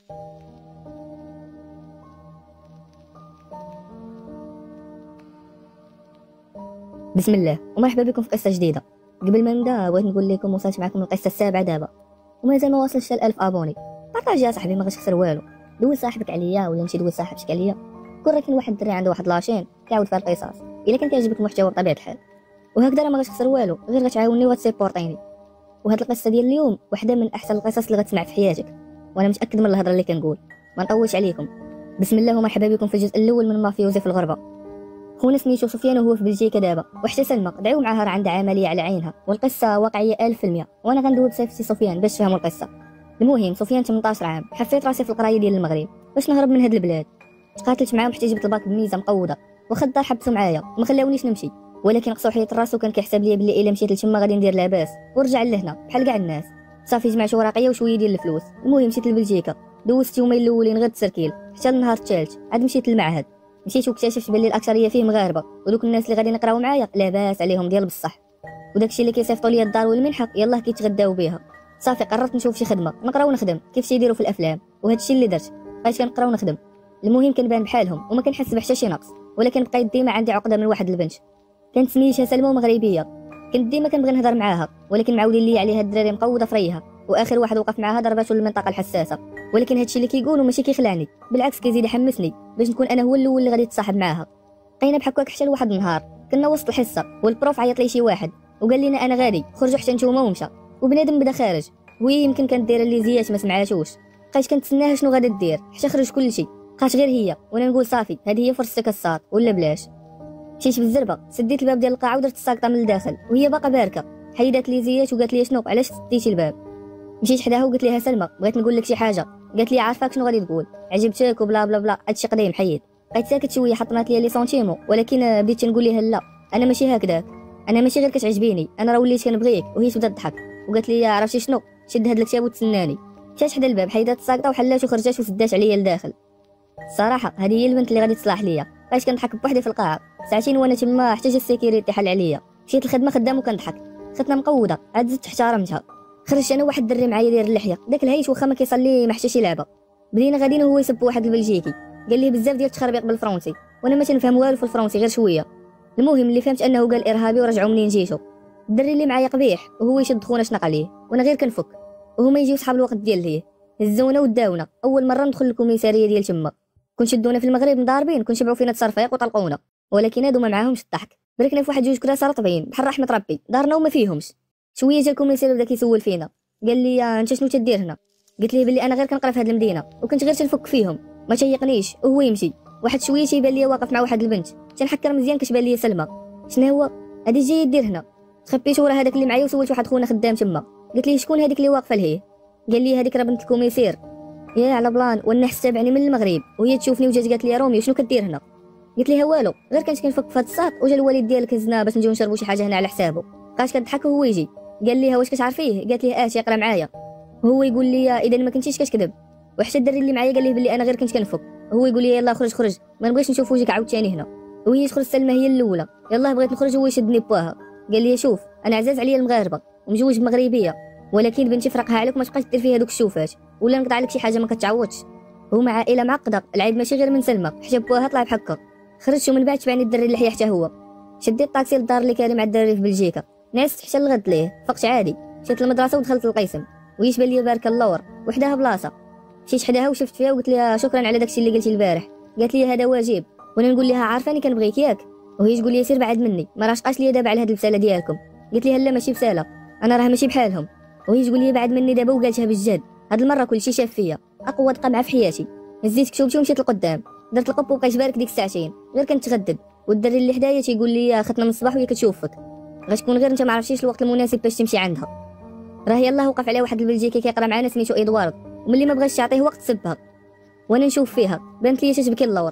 بسم الله ومرحبا بكم في قصه جديده. قبل ما نبدا بغيت نقول لكم وصلت معكم القصه السابعه دابا ومازال ما وصلش ل 1000 ابوني. بارطاجي يا صاحبي، ما غتخسر والو. دول صاحبك عليا ولا نمشي دول صاحبك عليا. كون راه كاين واحد الدري عنده واحد لاشين كيعاود فيها القصص، الا كان كيعجبك المحتوى بطبيعه الحال وهكذا راه ما غتخسر والو، غير غتعاوني وغتسيبورتيني. وهاد القصه ديال اليوم واحده من احسن القصص اللي غتسمع في حياتك، وانا متاكد من الهضره اللي كنقول. ما نطولش عليكم، بسم الله ومرحبا بكم في الجزء الاول من مافيوزي في الغربه. خونا سميتو سفيان وهو في بلجيكا دابا، وحتى سلمى دعيو معاها راه عندها عمليه على عينها، والقصه واقعيه 1000%. وانا غندوي بصيفطي سفيان باش تفهموا القصه. المهم سفيان 18 عام، حفيت راسي في القرايه ديال المغرب باش نهرب من هاد البلاد. تقاتلت معاهم حتى جبت الباك بميزه مقوده، واخا الدار حبسوا معايا وما خلاونيش نمشي، ولكن قصو حيط راسو كان كيحسب لي بلي الا مشيت لتما غادي ندير لاباس ورجع لهنا بحال كاع الناس. صافي جمعت ورقيه وشويه ديال الفلوس، المهم مشيت لبلجيكا. دوزت يومين الاولين غير التسركيل حتى النهار الثالث عاد مشيت للمعهد. مشيت واكتشفت بلي الاكثريه فيه مغاربه، ودوك الناس اللي غادي نقراو معايا لاباس عليهم ديال بصح، وداكشي اللي كيصيفطوا لي الدار والمنحه يلاه كيتغداو بها. صافي قررت نشوف شي خدمه نقرا ونخدم كيف تيديروا في الافلام، وهادشي اللي درت. بقيت كنقرا ونخدم. المهم كنبان بحالهم وما كنحس بحتى شي نقص، ولكن بقيت ديما عندي عقده من واحد البنت كانت سميتها سلمى ومغربيه. كنت ديما كنبغي نهضر معاها، ولكن معولين لي عليها الدراري مقوده فريها، واخر واحد وقف معاها ضرباتو للمنطقه الحساسه. ولكن هادشي اللي كيقولوا ماشي كيخلعني، بالعكس كيزيد يحمسني باش نكون انا هو الاول اللي غادي يتصاحب معاها. بقينا بحكاك حتى لواحد النهار كنا وسط الحصه والبروف عيط لي شي واحد وقال لنا انا غادي خرجوا حتى نتوما، ومشى. وبنادم بدا خارج وهي يمكن كانت دايره لي زيات ما سمعاتوش. بقيت كنتسناها شنو غادا دير حتى خرج كلشي، بقات غير هي وانا نقول صافي هذه هي فرصتك الصاد ولا بلاش. مشيت بالزربه سديت الباب ديال القاعه ودرت الساقطه من الداخل وهي باقا باركه. حيدات لي زيات وقالت لي شنو علاش سديتي الباب. مشيت حداها وقلت لها سلمى بغيت نقول لك شي حاجه. قالت لي عارفاك شنو غادي تقول، عجبتك وبلا بلا بلا هادشي قديم حيد. بقيت ساكت شويه حطمات لي سونتيمو، ولكن بديت نقول لها لا انا ماشي هكذاك، انا ماشي غير كتعجبيني، انا راه وليت كنبغيك. وهي تبدا تضحك وقالت لي عرفتي شنو، شد هاد الكتاب وتسناني. مشات حدا الباب حيدات الساقطه وحلات وخرجات وسدات عليا لداخل. الصراحه هذه هي البنت اللي غادي تصلح ليا. بقيت كنضحك بوحدي في القاعه ساعتين وانا تما حتى جا السيكيوريتي حل عليا. مشيت الخدمه خدام وكنضحك، ختنا مقوده عاد زدت احترمتها. خرجت انا واحد الدري معايا داير اللحيه، داك الهيت واخا ما كيصلي ما حتى شي لعبه. بدينا غاديين وهو يسب واحد البلجيكي قال لي بزاف ديال التخربيق بالفرنسي، وانا ما تنفهم والو في الفرنسي غير شويه. المهم اللي فهمت انه قال ارهابي ورجعوا منين جيتو. الدري اللي معايا قبيح وهو يشد خونا شنق عليه وانا غير كنفك، وهما يجيو صحاب الوقت ديال ليه هزونا وداونا. اول مره ندخل الكوميساريه ديال تما كون شدونا في المغرب مضاربين كون شبعوا فينا تصرفيق وطلقونا، ولكن هادو ما معاهمش الضحك. بركنا في واحد جوج كراسه رطبين بحال رحمه ربي دارنا وما فيهمش. شويه جا الكوميساري بدا كيسول فينا قال لي انت شنو تدير هنا. قلت ليه بلي انا غير كنقرا في هاد المدينه وكنت غير تنفك فيهم، ما تيقنيش. وهو يمشي واحد شويه تيبان لي واقف مع واحد البنت تنحكر مزيان كتبان لي سلمى. شنو هو هادي جاي دير هنا. تخبيت ورا هذاك اللي معايا وسولت واحد خونا خدام تما قلت ليه شكون هذيك اللي واقفه لهيه. قال لي هذيك راه بنت الكوميسير. يا على بلان والنحس تابعني من المغرب وهي تشوفني وجات قالت لي يا رومي شنو كدير هنا. قلت لها والو غير كنت كنفك في هاد الساط وجا الوالد ديالك هزنا باش نجيو نشربوا شي حاجه هنا على حسابه. بقات كتضحك وهو يجي قال لي واش كتعرفيه. قالت لي تيقرا معايا. وهو يقول لي اذا ما كنتيش كتكذب. وحتى الدري اللي معايا قال ليه بلي انا غير كنت كنفك. هو يقول لي يلاه خرج خرج ما نبغيش نشوف وجهك عاوتاني هنا. وهي تخرج سلمى هي الاولى يلاه بغيت نخرج وهو يشدني بواها قال لي شوف انا عزاز عليا المغاربه ومجوج بمغربيه، ولكن بنتي فرقها عليك ما تبقاش دير فيها دوك الشوفات ولا نقطع لك شي حاجه ما كتعوضش. هما عائله معقده، العيب ماشي غير من سلمى حتى بواها طلع بحكا. خرجت ومن بعد تبعني الدري اللحيه حتى هو. شديت الطاكسي للدار اللي كان مع الدراري في بلجيكا، نعست حتى الغد ليه فقت عادي. مشيت للمدرسه ودخلت للقسم ويشبان لي بارك اللور وحداها بلاصه. مشيت حداها وشفت فيها وقلت لها شكرا على داكشي اللي قلتي البارح. قالت لي هذا واجب، وانا نقول لها عارفاني كنبغيك ياك. وهي تقول لي سير بعد مني ما راشقاش ليا دابا على هاد البساله ديالكم. قلت لها لا ماشي بساله انا راه ماشي بحالهم. وهي تقول لي بعد مني دابا وقالتها بالجد هاد المره كلشي شاف فيا اقوى قمعه في حياتي. هزيت كتوبتي ومشيت لقدام درت القب وبقيت بارك ديك الساعتين غير كنتغدد. والدري اللي حدايا تيقول لي ختنا من الصباح وهي كتشوفك غتكون غير انت ما عرفتيش الوقت المناسب باش تمشي عندها. راه يلاه وقف عليها واحد البلجيكي كيقرا معانا سميتو ادوارد، وملي ما بغاش تعطيه وقت سبها وانا نشوف فيها بانت لي تتبكي اللور.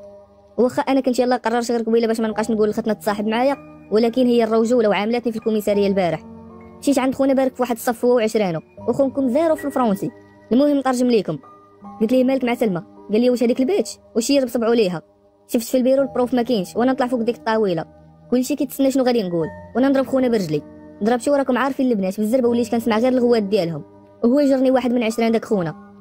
واخا انا كنت يلاه قررت غير قبيله باش ما نبقاش نقول لختنا تصاحب معايا، ولكن هي الرجوله وعاملاتني في الكوميساريه البارح. مشيت عند خونا بارك في واحد الصف هو وعشرانو وخونكم زيرو في الفرنسي. المهم نترجم ليكم. قلت ليه مالك مع سلمى. قال لي واش هذيك البيت واش هي بصبعو ليها. شفت في البيرو البروف ما كاينش وانا نطلع فوق ديك الطاوله كلشي كيتسنى شنو غادي نقول وانا نضرب خونا برجلي. ضربتو وراكم عارفين البنات بالزربه وليت كنسمع غير الغوات ديالهم. وهو يجرني واحد من عشران داك خونا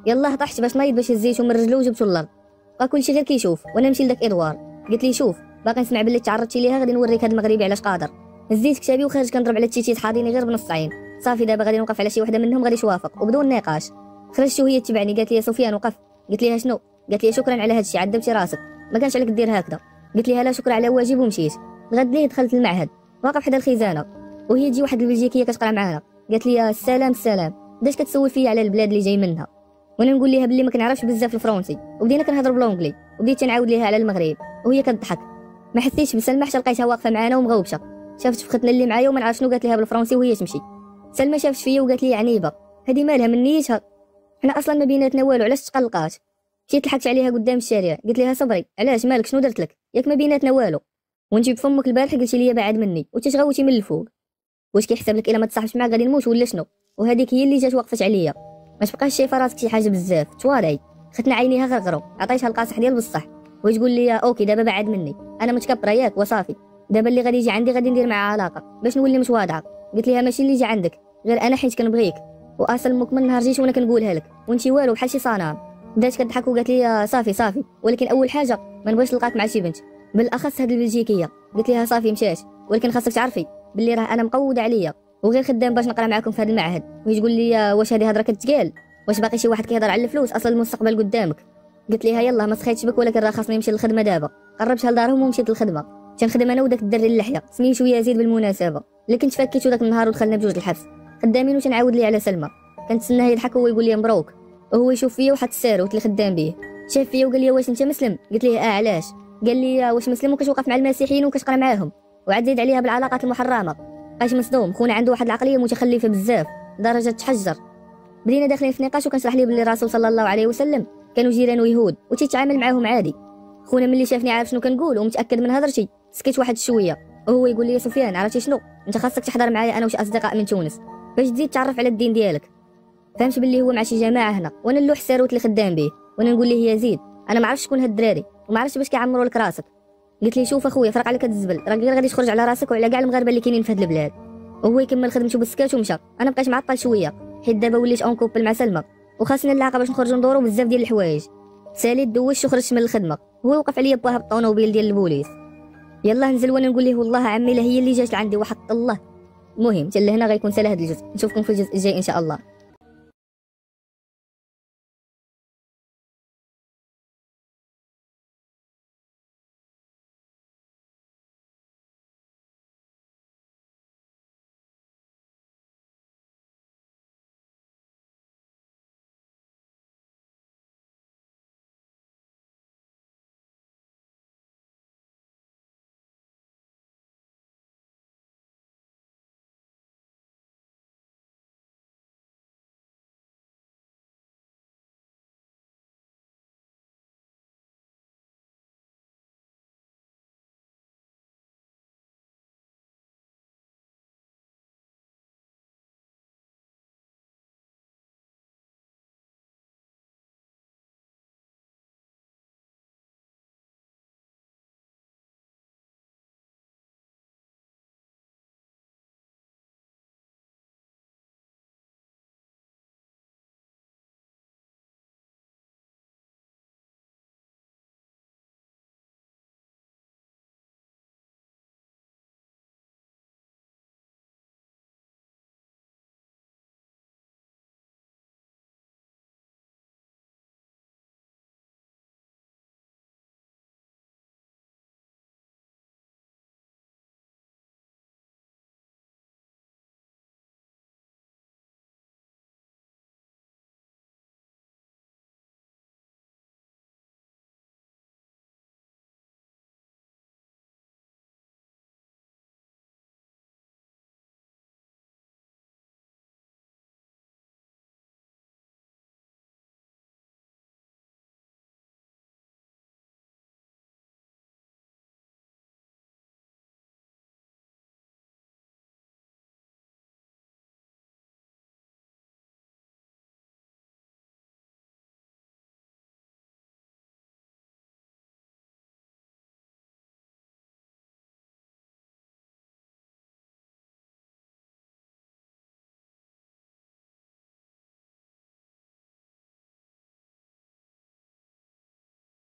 يلاه طحت باش نايض باش هزيتو من رجلو وجبتو للارض. بقى كلشي غير كيشوف وانا نمشي لداك ادوار. قلت لي شوف باقي نسمع باللي تعرضتي ليها، غادي نوريك هاد المغربي علاش قادر. هزيت كتابي وخارج كنضرب على التيتيت حاضيني غير بنص عين. صافي دابا غادي نوقف على شي وحده منهم غادي توافق وبدون نقاش. خرجت وهي تبعني قالت لي سفيان وقف. قلت لها شنو؟ قالت لي شكرا على هادشي عذبتي راسك، ما كانش عليك دير هكذا. قلت لها لا شكرا على واجب ومشيت. الغد ليه دخلت المعهد واقف حدا الخزانه وهي تجي واحد البلجيكيه كتقرا معانا. قالت لي السلام السلام، بدات كتسول فيا على البلاد اللي جاي منها وانا نقول لها بلي ما كنعرفش بزاف الفرنسي، وبدينا كنهضر بالونجلي وبديت تنعاود ليها على المغرب وهي كتضحك. ما حسيتش بسلمى حتى لقيتها واقفه معانا ومغوبشه. شافت فختنا اللي معايا وما نعرف شنو قالت لها بالفرنسي وهي تمشي. سلمى شافت فيا وقالت لي عنيبه هذه مالها من نيتها، حنا اصلا ما بيناتنا والو علاش تقلقات. مشيت لحقت عليها قدام الشارع قلت لها صبري علاش مالك شنو درت لك ياك ما بيناتنا والو، وانت بفمك البارح قلتي لي بعد مني وتتغوتي من الفوق. واش كيحسب لك الا ما تصاحبش معاه غادي نموت ولا شنو؟ وهذيك هي اللي جات وقفت عليا. ما تبقاش شايفه راسك شي حاجه بزاف تواضعي. خدنا عينيها غرغرو عطيتها القاصح ديال بصح وهي تقول لي اوكي دابا بعد مني انا متكبره ياك وصافي، دابا اللي غادي يجي عندي غادي ندير معاه علاقه باش نولي متواضعه. قلت لها ماشي اللي يجي عندك غير انا حيت كنبغيك واصل امك من نهار جيت وانا كنقولها لك وانت والو بحال شي صنم. بدات كتضحك وقالت لي صافي صافي ولكن اول حاجه ما نبغيش نلقاك مع شي بنت بالاخص هاد البلجيكيه. قلت لها صافي مشات ولكن خاصك تعرفي باللي راه انا مقوده عليا وغير خدام باش نقرا معاكم في هذا المعهد. وهي تقول لي واش هذه هضره كتقال؟ واش باقي شي واحد كيهضر على الفلوس اصلا المستقبل قدامك؟ قلت لها يلاه ما سخيتش بك ولكن راه خاصني نمشي للخدمه دابا. قربتها لدارهم ومشيت للخدمه. تنخدم انا وداك الدري اللحيه سميتو يزيد بالمناسبه اللي كنت فكيتو داك النهار ودخلنا بجوج الحبس. خدامين وتنعاود لي على سلمى كنتسناه يضحك وهو يقول لي مبروك وهو يشوف فيا وحط الساروت اللي خدام به. شاف فيا وقال لي واش انت مسلم؟ قلت ليه علاش؟ قال لي واش مسلم وكتوقف مع المسيحيين وكتقرا معاهم وعاد زيد عليها بالعلاقات المحرمه. بقيت مصدوم خونا عنده واحد العقليه متخلفه بزاف لدرجه تحجر. بدينا داخلين في نقاش وكنشرح ليه باللي الرسول صلى الله عليه وسلم كانوا جيران ويهود وتيتعامل معاهم عادي. خونا ملي شافني عارف شنو كنقول ومتاكد من هضرتي سكت واحد شويه وهو يقول لي سفيان عرفتي شنو انت خاصك تحضر معايا انا وشي اصدقاء من تونس باش تزيد تعرف على الدين ديالك. فهمت باللي هو مع شي جماعه هنا وانا اللوح الساروت اللي خدام به وانا نقول ليه يزيد انا ما عرفتش شكون هاد الدراري وما عرفتش باش كيعمروا لك راسك. قلت لي شوف اخويا فرق عليك الزبل راك غير غادي تخرج على راسك وعلى كاع المغاربه اللي كاينين في هاد البلاد. وهو يكمل خدمته بالسكات ومشى. انا بقيت معطل شويه حيت دابا وليت اون كوبل مع سلمى وخاصني نلاقى باش نخرجوا ندوروا بزاف ديال الحوايج. ساليت دوشت وخرجت من الخدمه هو وقف عليا بواه بالطونوبيل ديال البوليس. يلا نزل وانا نقول ليه والله عمي لا هي اللي جات لعندي وحق الله. المهم حتى لهنا غيكون سال هذا الجزء، نشوفكم في الجزء الجاي ان شاء الله.